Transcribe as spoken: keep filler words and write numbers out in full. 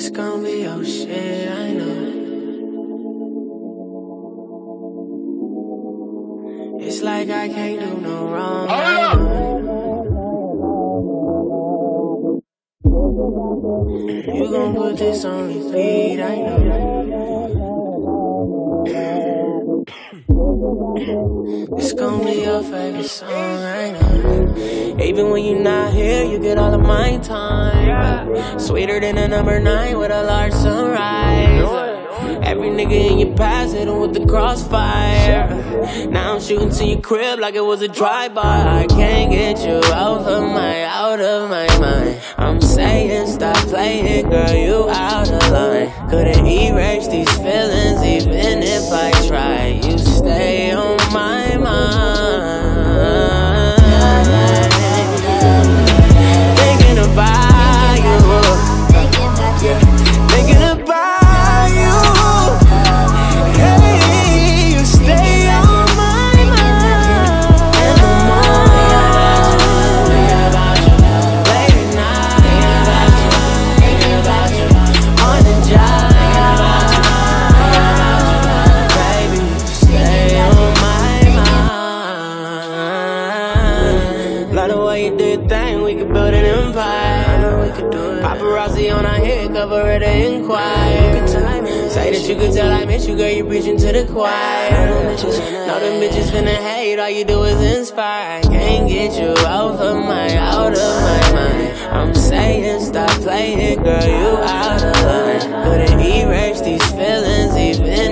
It's gonna be your shit, I know. It's like I can't do no wrong, I know. You gon' put this on repeat, I know. It's gon' be your favorite song, I know. Even when you're not here, you get all of my time. Sweeter than a number nine with a large sunrise. Every nigga in your past hit him with the crossfire. Now I'm shooting to your crib like it was a drive-by. I can't get you out of my, out of my mind. I'm saying stop playing, girl, you out of line. Couldn't erase these feelings even if I tried. You stay on my mind. Thinking about you. Thinking about you. Hey, you stay on my mind. In the morning, late at night, on the job, baby, stay on my mind. Love the way you did thing, we could build an empire. I know we could do it. Paparazzi on our head, cover it and inquire. Say that you could tell I miss you, girl, you preaching to the choir. Know them bitches finna hate, all you do is inspire. I can't get you out of my, out of my mind. I'm saying stop playing, girl, you out of line. Couldn't erase these feelings even